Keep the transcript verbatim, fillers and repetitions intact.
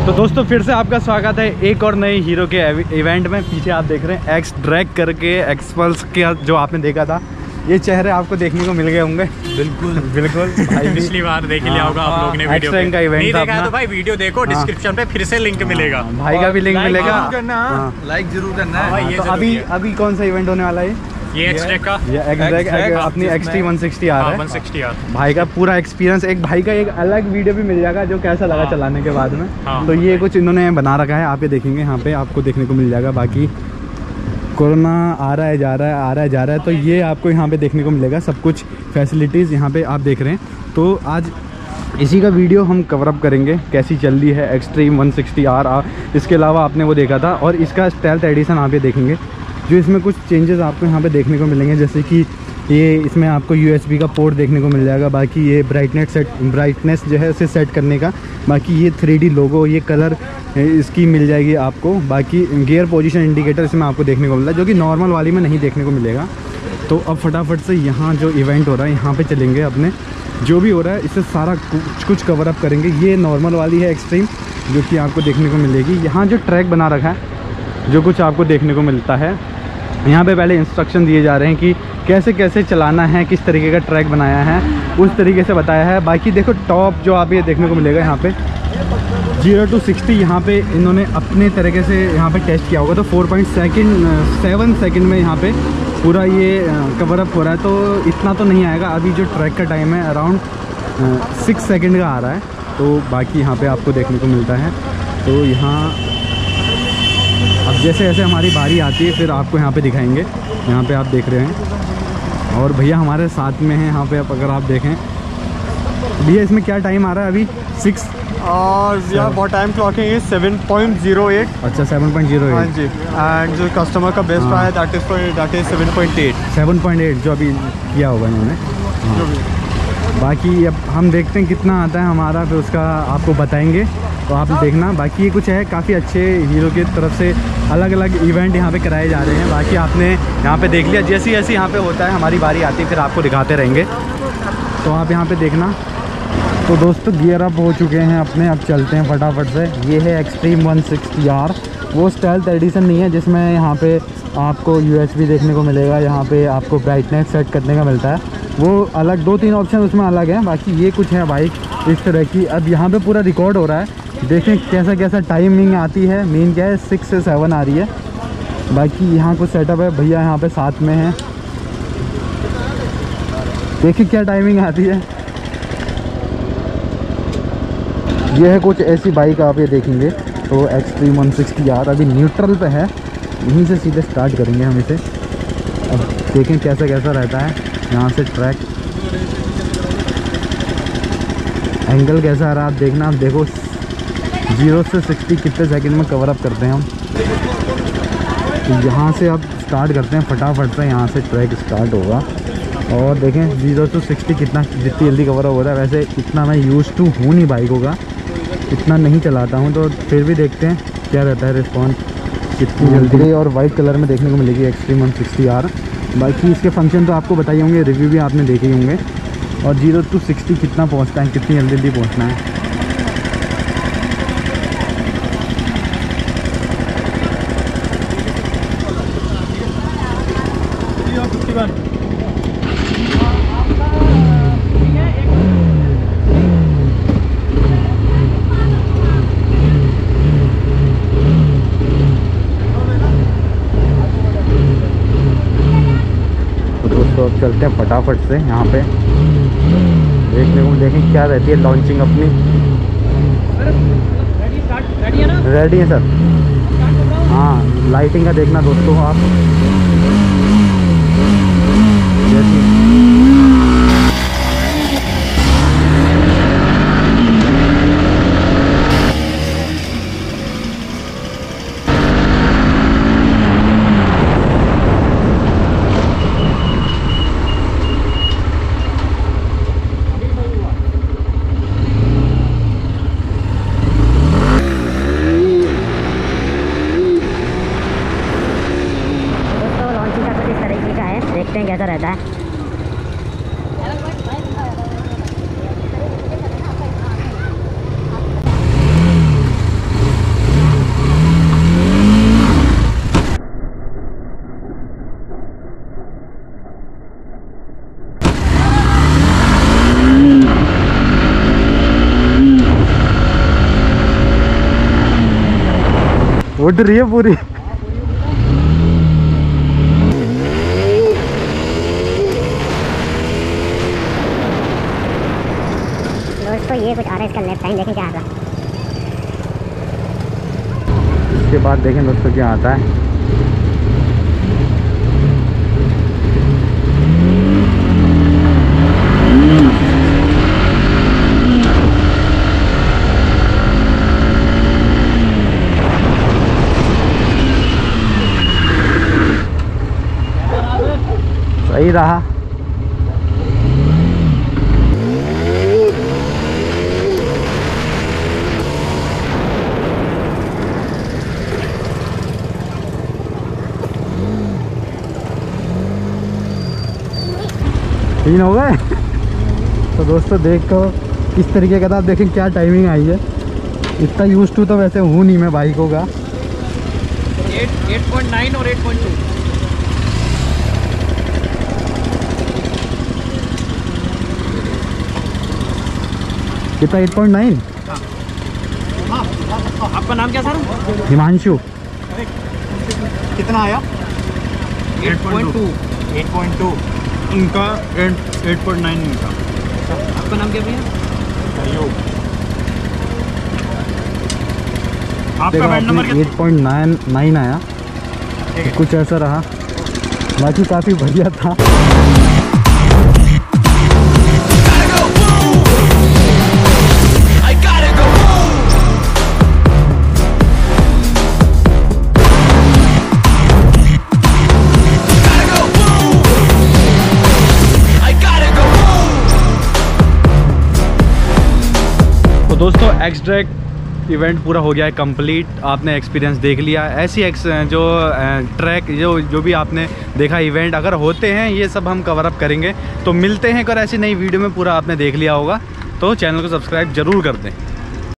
तो दोस्तों फिर से आपका स्वागत है एक और नए हीरो के इवेंट में। पीछे आप देख रहे हैं एक्स ड्रैग करके एक्सपल्स के जो आपने देखा था, ये चेहरे आपको देखने को मिल गए होंगे। बिल्कुल बिल्कुल भाई पिछली बार देख लिया होगा आप लोगों ने वीडियो पे। का इवेंट नहीं देखा है तो भाई वीडियो देखो, डिस्क्रिप्शन पे फिर से लिंक मिलेगा, भाई का भी लिंक मिलेगा, लाइक जरूर करना है। तो अभी अभी कौन सा इवेंट होने वाला है? ये एक्स ड्रैग का, ये एक्स ड्रैग अपनी X T one sixty R है, वन सिक्सटी आर। भाई का पूरा एक्सपीरियंस, एक भाई का एक अलग वीडियो भी मिल जाएगा जो कैसा लगा हाँ। चलाने के बाद में हाँ। तो ये कुछ इन्होंने बना रखा है, आप ये देखेंगे यहाँ पे आपको देखने को मिल जाएगा। बाकी कोरोना आ रहा है जा रहा है आ रहा है जा रहा है, तो ये आपको यहाँ पे देखने को मिलेगा सब कुछ फैसिलिटीज़ यहाँ पे आप देख रहे हैं। तो आज इसी का वीडियो हम कवर अप करेंगे, कैसी चल रही है एक्सट्रीम वन सिक्सटी आर। इसके अलावा आपने वो देखा था, और इसका स्टेल्थ एडिशन आप ये देखेंगे जो इसमें कुछ चेंजेस आपको यहाँ पे देखने को मिलेंगे, जैसे कि ये इसमें आपको यूएसबी का पोर्ट देखने को मिल जाएगा। बाकी ये ब्राइटनेस सेट ब्राइटनेस जो है इसे सेट करने का, बाकी ये थ्री डी लोगो, ये कलर इसकी मिल जाएगी आपको। बाकी गियर पोजीशन इंडिकेटर इसमें आपको देखने को मिलता है, जो कि नॉर्मल वाली में नहीं देखने को मिलेगा। तो अब फटाफट से यहाँ जो इवेंट हो रहा है यहाँ पर चलेंगे, अपने जो भी हो रहा है इससे सारा कुछ कुछ कवर अप करेंगे। ये नॉर्मल वाली है एक्सट्रीम, जो कि आपको देखने को मिलेगी। यहाँ जो ट्रैक बना रखा है, जो कुछ आपको देखने को मिलता है, यहाँ पे पहले इंस्ट्रक्शन दिए जा रहे हैं कि कैसे कैसे चलाना है, किस तरीके का ट्रैक बनाया है उस तरीके से बताया है। बाकी देखो टॉप जो आप ये देखने को मिलेगा यहाँ पे जीरो टू सिक्सटी, यहाँ पे इन्होंने अपने तरीके से यहाँ पे टेस्ट किया होगा। तो four point second seven second में यहाँ पे पूरा ये कवर अप हो रहा है। तो इतना तो नहीं आएगा, अभी जो ट्रैक का टाइम है अराउंड सिक्स सेकेंड का आ रहा है। तो बाकी यहाँ पर आपको देखने को मिलता है। तो यहाँ अब जैसे जैसे हमारी बारी आती है फिर आपको यहाँ पे दिखाएंगे। यहाँ पे आप देख रहे हैं, और भैया हमारे साथ में हैं यहाँ पे। आप अगर आप देखें भैया, इसमें क्या टाइम आ रहा है अभी? सिक्स और यार बहुत टाइम क्लॉकिंग है सेवन पॉइंट ज़ीरो एट। अच्छा सेवन पॉइंट ज़ीरो एट, हाँ जी। एंड जो कस्टमर का बेस्ट हाँ। है that is that is seven point eight seven point eight जो अभी किया होगा इन्होंने हाँ। बाकी अब हम देखते हैं कितना आता है हमारा, फिर उसका आपको बताएंगे, तो आप देखना। बाकी ये कुछ है काफ़ी अच्छे हीरो की तरफ से अलग अलग इवेंट यहाँ पे कराए जा रहे हैं। बाकी आपने यहाँ पे देख लिया, जैसी जैसी यहाँ पे होता है हमारी बारी आती है फिर आपको दिखाते रहेंगे, तो आप यहाँ पे देखना। तो दोस्तों गियर अप हो चुके हैं अपने, अब चलते हैं फटाफट से। ये है एक्सट्रीम वन सिक्सटी आर, वो स्टेल्थ एडिशन नहीं है जिसमें यहाँ पे आपको यूएसबी देखने को मिलेगा, यहाँ पे आपको ब्राइटनेस सेट करने का मिलता है, वो अलग दो तीन ऑप्शन उसमें अलग है। बाकी ये कुछ है बाइक इस तरह की। अब यहाँ पे पूरा रिकॉर्ड हो रहा है, देखें कैसा कैसा टाइमिंग आती है। मेन क्या है सिक्स से सेवन आ रही है। बाकी यहाँ कुछ सेटअप है, भैया यहाँ पे साथ में है, देखिए क्या टाइमिंग आती है। ये है कुछ ऐसी बाइक आप ये देखेंगे। तो एक्सट्रीम वन सिक्सटी आर अभी न्यूट्रल पे है, यहीं से सीधे स्टार्ट करेंगे हम इसे। अब देखें कैसा कैसा रहता है यहाँ से ट्रैक, एंगल कैसा आ रहा है आप देखना। आप देखो जीरो से सिक्सटी कितने सेकंड में कवर अप करते हैं हम। तो यहाँ से अब स्टार्ट करते हैं फटाफट से, यहाँ से ट्रैक स्टार्ट होगा। और देखें जीरो टू सिक्सटी कितना जितनी जल्दी कवर अप होता है। वैसे इतना मैं यूज़ टू हूँ नहीं बाइकों का, इतना नहीं चलाता हूँ, तो फिर भी देखते हैं क्या रहता है रिस्पॉन्स कितनी जल्दी। और वाइट कलर में देखने को मिलेगी एक्सट्रीम वन सिक्सटी आर। बाकी इसके फंक्शन तो आपको बताइए होंगे, रिव्यू भी आपने देखे ही होंगे। और जीरो टू सिक्सटी कितना पहुँचता है, कितनी जल्दी जल्दी पहुँचना है। तो अब चलते हैं फटाफट से यहाँ पे देखने को देखें क्या रहती है लॉन्चिंग अपनी। रेडी है सर? हाँ, लाइटिंग का देखना दोस्तों आप। देखते हैं कैसा रहता है। उड़ रही है पूरी। दोस्तों ये कुछ आ रहा है, इसका लेफ्ट टाइम देखें क्या आता है। इसके बाद देखें दोस्तों क्या आता है। सही रहा। तीन हो गए। तो दोस्तों देखो किस तरीके का था। आप देखें क्या टाइमिंग आई है। इतना यूज टू तो वैसे हूँ नहीं मैं बाइकों का। एट पॉइंट नाइन और एट पॉइंट टू। कितना एट पॉइंट नाइन। आपका नाम क्या सर? हिमांशु। कितना आया? Eight point two. Eight point two. इनका एट पॉइंट नाइन इनका। आपका नाम क्या भैया? आपका बैंड नंबर क्या? एट पॉइंट नाइन नाइन आया। तो कुछ ऐसा रहा। बाकी काफ़ी बढ़िया था। दोस्तों एक्स ड्रैग इवेंट पूरा हो गया है कंप्लीट। आपने एक्सपीरियंस देख लिया। ऐसी एक्स जो ट्रैक जो जो भी आपने देखा इवेंट अगर होते हैं ये सब हम कवर अप करेंगे। तो मिलते हैं, अगर ऐसी नई वीडियो में पूरा आपने देख लिया होगा तो चैनल को सब्सक्राइब ज़रूर कर दें।